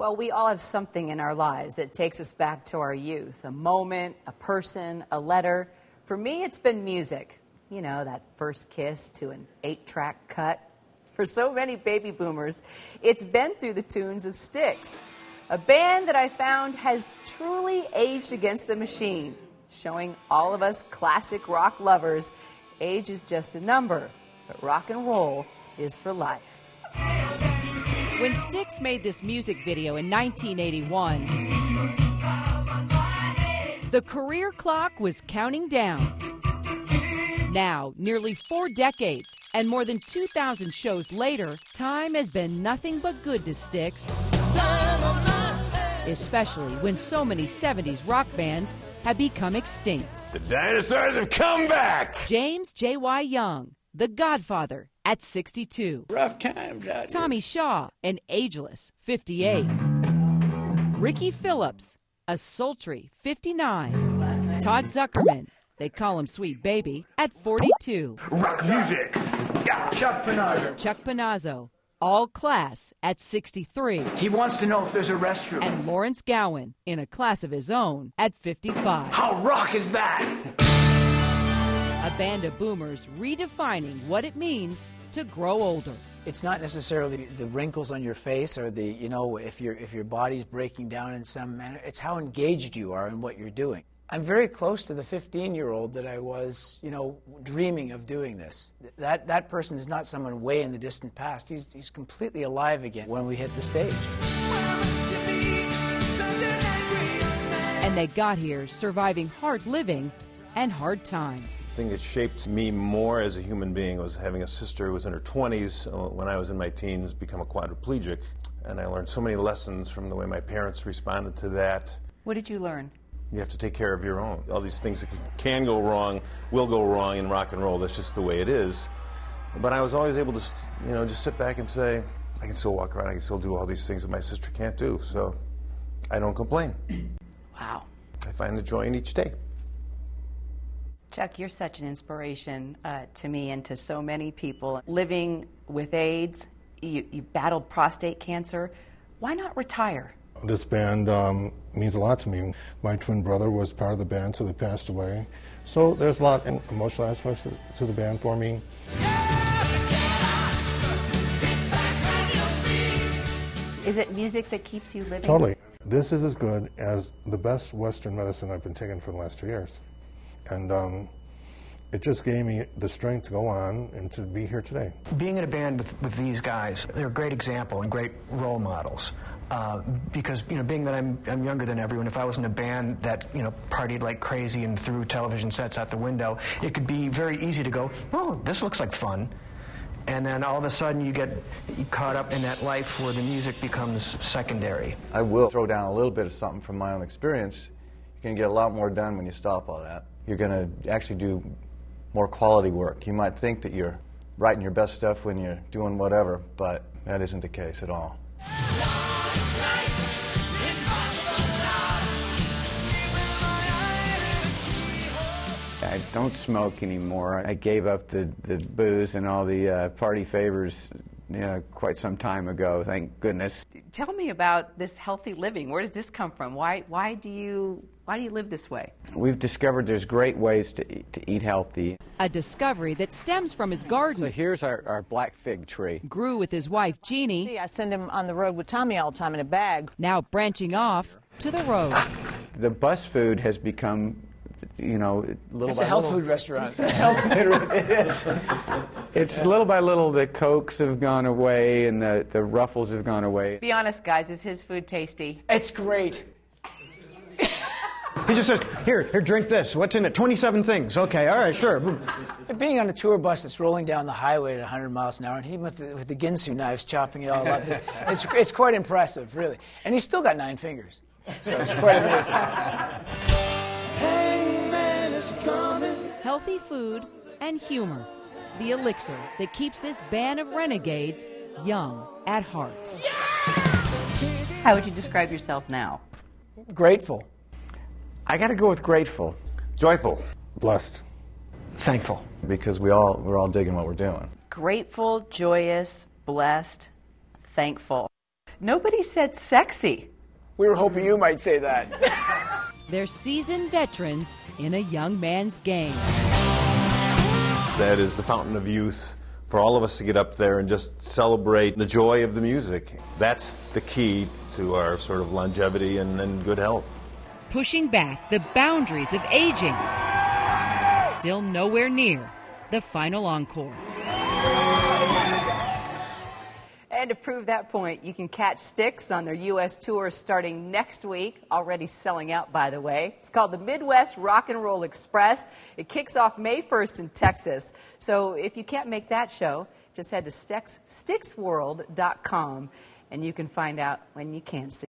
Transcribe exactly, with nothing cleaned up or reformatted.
Well, we all have something in our lives that takes us back to our youth. A moment, a person, a letter. For me, it's been music. You know, that first kiss to an eight-track cut. For so many baby boomers, it's been through the tunes of STYX, a band that I found has truly aged against the machine, showing all of us classic rock lovers age is just a number, but rock and roll is for life. When STYX made this music video in nineteen eighty-one, the career clock was counting down. Now, nearly four decades and more than two thousand shows later, time has been nothing but good to STYX, especially when so many seventies rock bands have become extinct. The dinosaurs have come back! James J Y. Young, the Godfather, at sixty-two. Rough times out here. Tommy Shaw, an ageless fifty-eight. Ricky Phillips, a sultry fifty-nine. Todd Zuckerman, they call him Sweet Baby, at forty-two. Rock music! Yeah, Chuck Panazzo. Chuck Panazzo, all class, at sixty-three. He wants to know if there's a restroom. And Lawrence Gowan, in a class of his own, at fifty-five. How rock is that? A band of boomers redefining what it means to grow older. It's not necessarily the wrinkles on your face or the, you know, if, your if your body's breaking down in some manner. It's how engaged you are in what you're doing. I'm very close to the fifteen-year-old that I was, you know, dreaming of doing this. That, that person is not someone way in the distant past. He's, he's completely alive again when we hit the stage. And they got here surviving hard living and hard times. The thing that shaped me more as a human being was having a sister who was in her twenties uh, when I was in my teens, become a quadriplegic. And I learned so many lessons from the way my parents responded to that. What did you learn? You have to take care of your own. All these things that can, can go wrong will go wrong in rock and roll. That's just the way it is. But I was always able to, you know, just sit back and say, I can still walk around, I can still do all these things that my sister can't do. So I don't complain. Wow. I find the joy in each day. Chuck, you're such an inspiration uh, to me and to so many people. Living with AIDS, you, you battled prostate cancer. Why not retire? This band um, means a lot to me. My twin brother was part of the band until he passed away. So there's a lot of emotional aspects to the band for me. Is it music that keeps you living? Totally. This is as good as the best Western medicine I've been taking for the last two years. And um, it just gave me the strength to go on and to be here today. Being in a band with, with these guys, they're a great example and great role models. Uh, because, you know, being that I'm, I'm younger than everyone, if I was in a band that, you know, partied like crazy and threw television sets out the window, it could be very easy to go, oh, this looks like fun. And then all of a sudden you get caught up in that life where the music becomes secondary. I will throw down a little bit of something from my own experience. You can get a lot more done when you stop all that. You're going to actually do more quality work. You might think that you're writing your best stuff when you're doing whatever, but that isn't the case at all. I don't smoke anymore. I gave up the, the booze and all the uh, party favors, you know, quite some time ago, thank goodness. Tell me about this healthy living. Where does this come from? Why, why, do, you, why do you live this way? We've discovered there's great ways to eat, to eat healthy. A discovery that stems from his garden. So here's our, our black fig tree. Grew with his wife, Jeannie. See, I send him on the road with Tommy all the time in a bag. Now branching off to the road. The bus food has become, you know, little it's by a health little, food restaurant. It's a health food restaurant. It is. It's little by little the Cokes have gone away and the, the Ruffles have gone away. Be honest, guys, is his food tasty? It's great. He just says, here, here, drink this. What's in it? twenty-seven things. Okay, all right, sure. Being on a tour bus that's rolling down the highway at one hundred miles an hour, and he with the, with the Ginsu knives chopping it all up, it's, it's, it's quite impressive, really. And he's still got nine fingers, so it's quite amazing. Healthy food and humor. The elixir that keeps this band of renegades young at heart. How would you describe yourself now? Grateful. I got to go with grateful. Joyful. Blessed. Thankful. Because we all, we're all digging what we're doing. Grateful, joyous, blessed, thankful. Nobody said sexy. We were hoping you might say that. They're seasoned veterans in a young man's game. That is the fountain of youth for all of us to get up there and just celebrate the joy of the music. That's the key to our sort of longevity and, and good health. Pushing back the boundaries of aging. Still nowhere near the final encore. And to prove that point, you can catch STYX on their U S tour starting next week, already selling out, by the way. It's called the Midwest Rock and Roll Express. It kicks off May first in Texas. So if you can't make that show, just head to styx world dot com and you can find out when you can see.